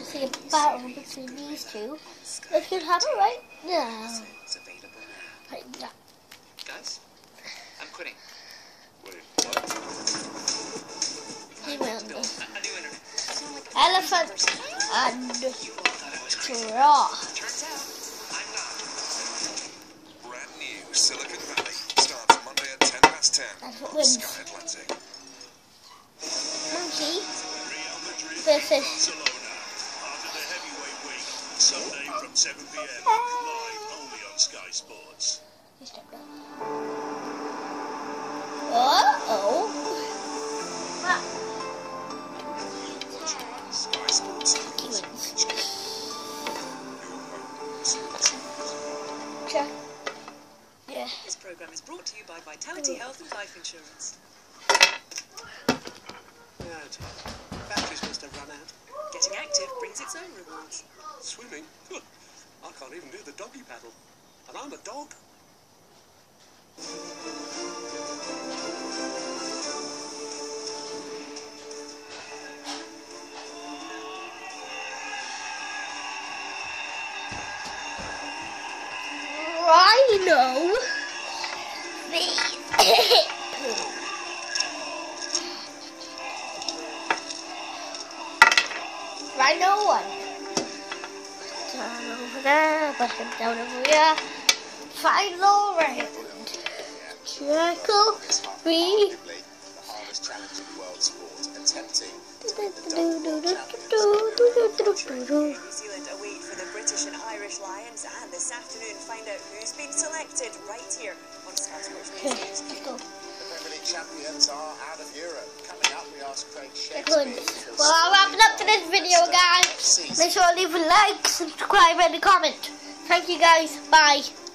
see a battle between these two. That could happen right now. Right now. Guys, I'm quitting. Wait, what? He went. Elephant Elephant and giraffe. Turns out I'm not. Brand new Silicon Valley starts Monday at 10 past 10 That's what on wins. Sky Atlantic. Monkey versus Barcelona, after the heavyweight week, Sunday from 7 p.m. live only on Sky Sports. Uh-oh. Sky Sports. He wins. Your Check. Yeah. This program is brought to you by Vitality Health and Life Insurance. Batteries must have run out. Getting active brings its own rewards. Swimming? Huh. I can't even do the doggy paddle. And I'm a dog. Rhino. Rhino one. Down over there, but him down over here. Final round. Circle 3. The hardest challenge in world sport, attempting to win the double world championship. New Zealand await for the British and Irish Lions, and this afternoon find out who's been selected right here on Sky Sports Okay, News. let's go. The Premier League champions are out of Europe. Coming up, we ask Craig Good. Shakespeare. Well, I'm wrapping up to this video, guys. Make sure to leave a like, subscribe, and a comment. Thank you, guys. Bye.